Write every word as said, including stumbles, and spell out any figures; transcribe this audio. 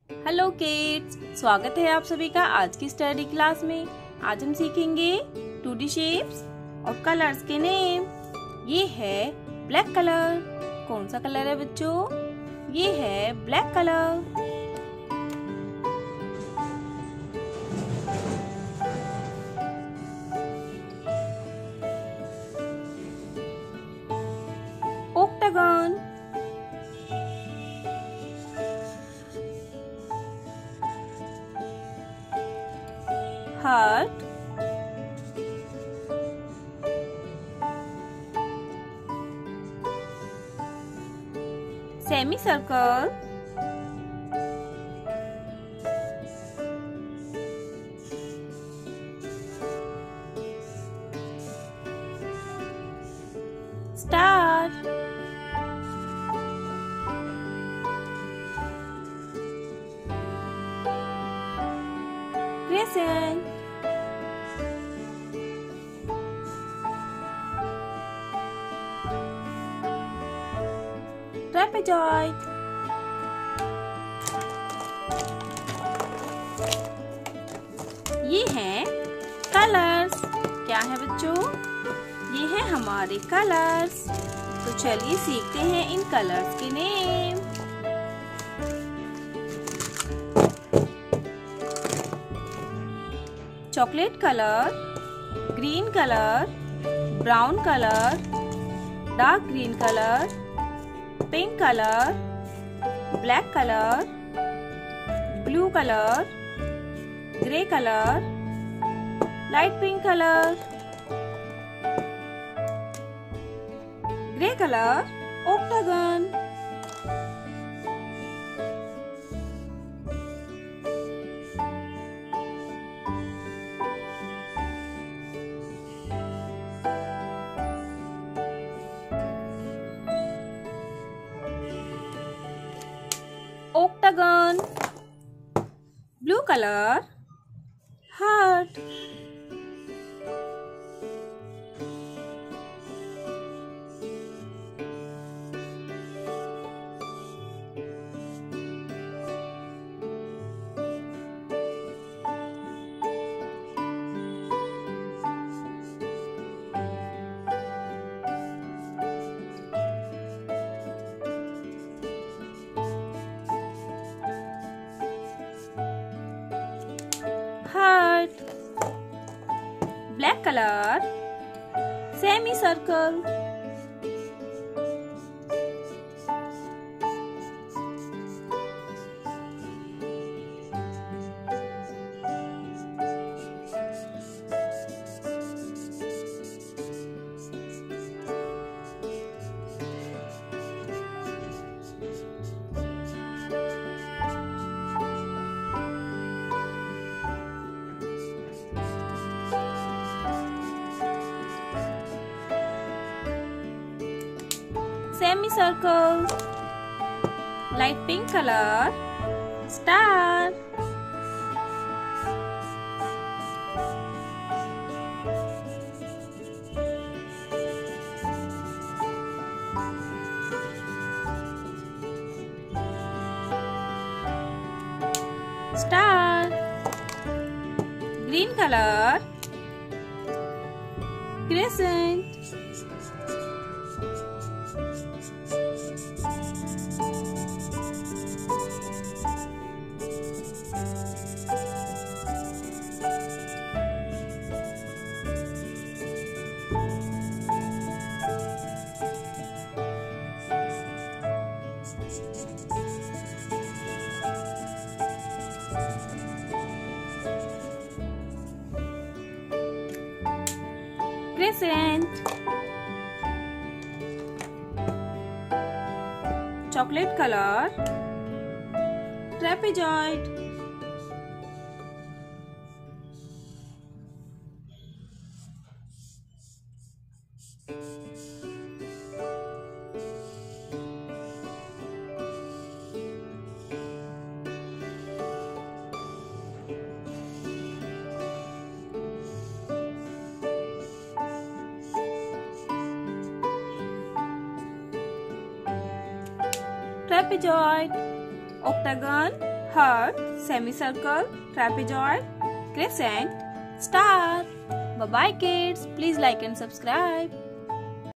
Hello kids, स्वागत है आप सभी का आज की स्टडी क्लास में। आज हम सीखेंगे टू डी शेप्स और कलर्स के नेम। ये है ब्लैक कलर। कौन सा कलर है बच्चों? ये है black colour. Octagon, heart, semi circle, star, crescent, trapezoid, ये हैं कलर्स। क्या है बच्चों? ये है हमारे कलर्स। तो चलिए सीखते हैं इन कलर्स के name. Chocolate colour, green colour, brown colour, dark green colour, pink colour, black colour, blue colour, grey colour, light pink colour, grey colour, octagon. Octagon, blue color, heart, heart, black color, semicircle, semicircle, light pink color, star, star, green color, crescent, crescent, chocolate color, trapezoid, trapezoid, octagon, heart, semicircle, trapezoid, crescent, star. Bye bye kids. Please like and subscribe.